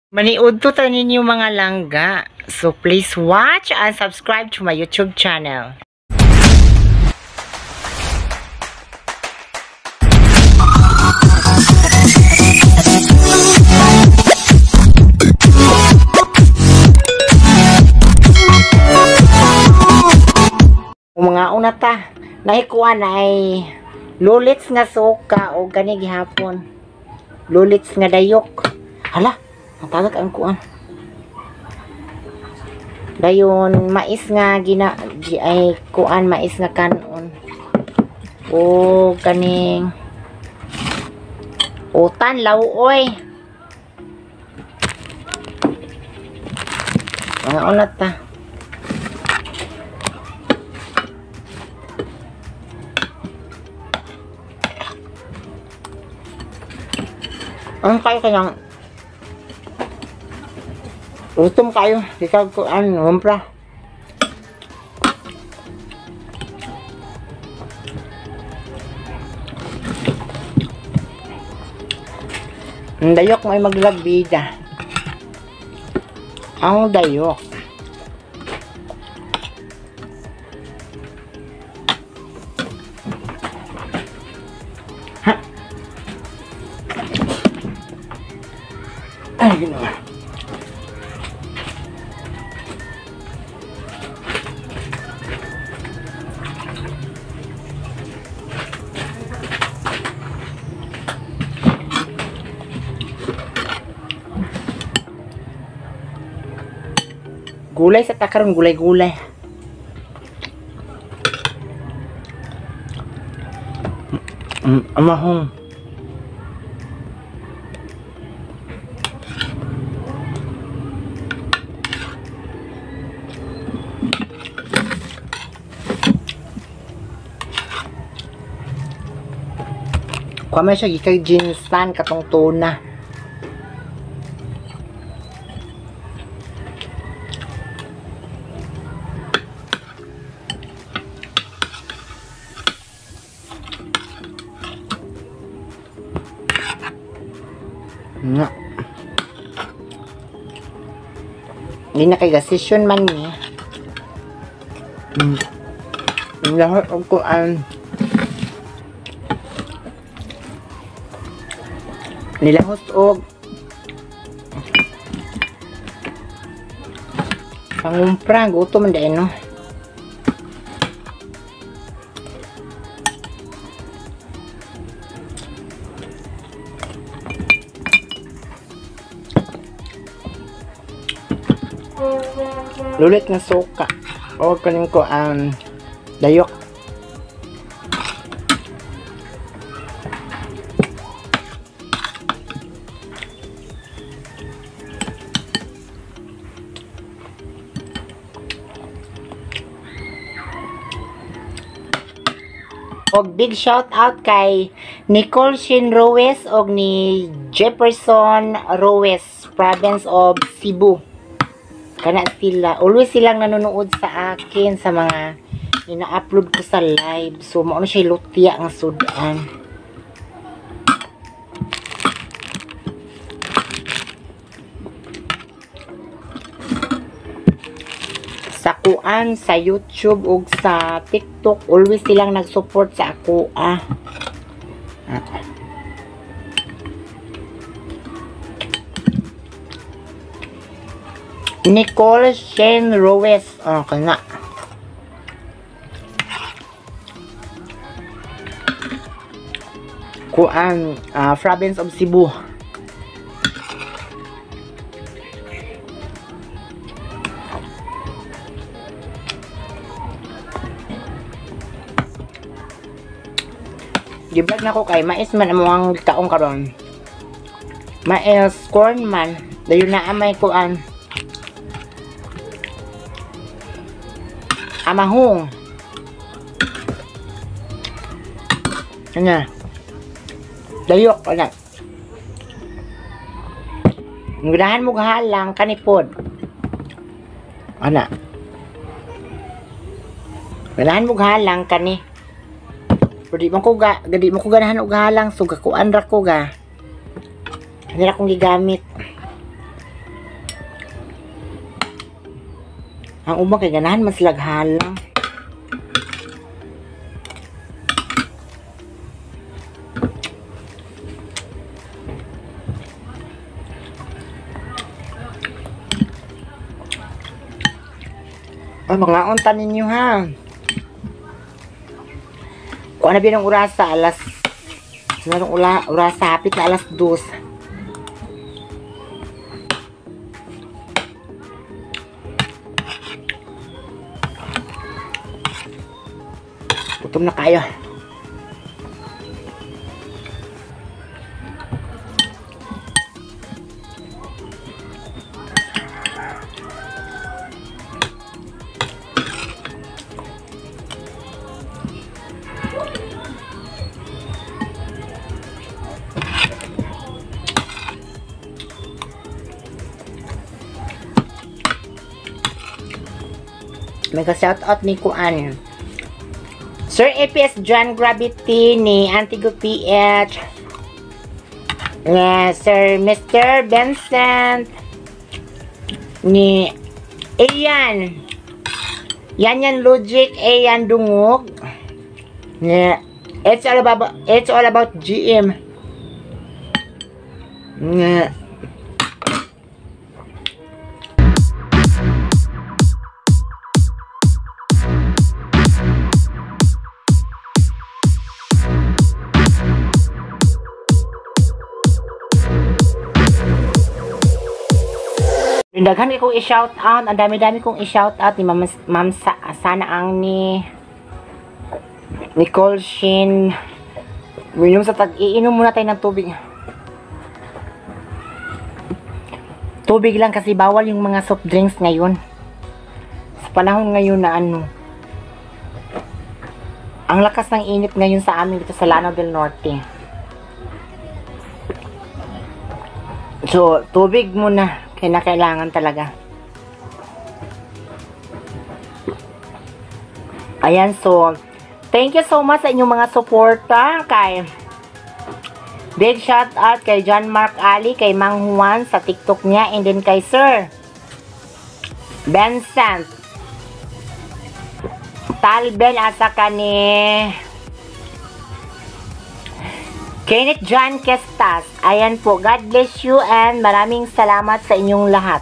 Maniud to ninyo mga langga. So please watch and subscribe to my YouTube channel. Mga una ta, nahikuan ay lulits nga suka o gani gihapon. Lulits nga dayok. Hala, ang tagak ang kuan. Dayon mais nga ay kuan, mais nga kanon. O kaning utan lawoy. Mga una ta. Ang kayo kanyang utom kayo ikaw ko umpra ang dayok may maglagbida ang dayok ay ginawa. Gulay sa takaron, gulay-gulay. Amahong. Kuha siya gikay ginsan katong tuna. Nga. Hindi na kay gasisyon man ni. Lahat og kuan. Nilahos og pangumpra gutom man dai no. Lulit na suka o kanin ko ang dayok. Og big shout out kay Nicole Shin Roes og ni Jefferson Roes, province of Cebu. Kana sila, always silang nanonood sa akin sa mga ina-upload ko sa live. So mao na siya lutya nga sudan. Sa kuan, sa YouTube ug sa TikTok, always silang nag-support sa ako. Nicole Shane Roes. Kana. Kuan, province of Cebu. Giblog na ko kay mais man among taong karon. Mais corn man, dayon na amay kuan. Amahong. Ano? Dayok ana. Mudahan mo halang kanipod. Ana. Mudahan mo halang kani. Pwede mo ko ganahan og halang so gakuan ra ko ga. Kanila kong gigamit. Ang ubang kay ganahan mas laghala. Ay, mga unta ninyo ha. Kung ano binang urasa, alas urasa, hapit na alas 2. Gutom na kayo. Mega shoutout ni Kuan. Sir APS John Gravity ni Antigo PH. Sir Mr. Vincent ni Ayan. Yan Logic, Ayan Dungog. It's all about GM. Daghan kong i-shout out, ang dami-dami kong i-shout out ni Ma'am Sana ang ni Nicole Shin. Minom sa iinom muna tayo ng tubig. Tubig lang kasi bawal yung mga soft drinks ngayon. Sa panahon ngayon na ang lakas ng init ngayon sa amin dito sa Lanao del Norte. So, tubig muna. Kailangan talaga. Ayan, so, thank you so much sa inyong mga suporta. Big shout out kay John Mark Ali, kay Mang Juan sa TikTok niya, and then kay Sir Vincent Talbel at saka ni Kenneth John Kestas. Ayan po. God bless you and maraming salamat sa inyong lahat.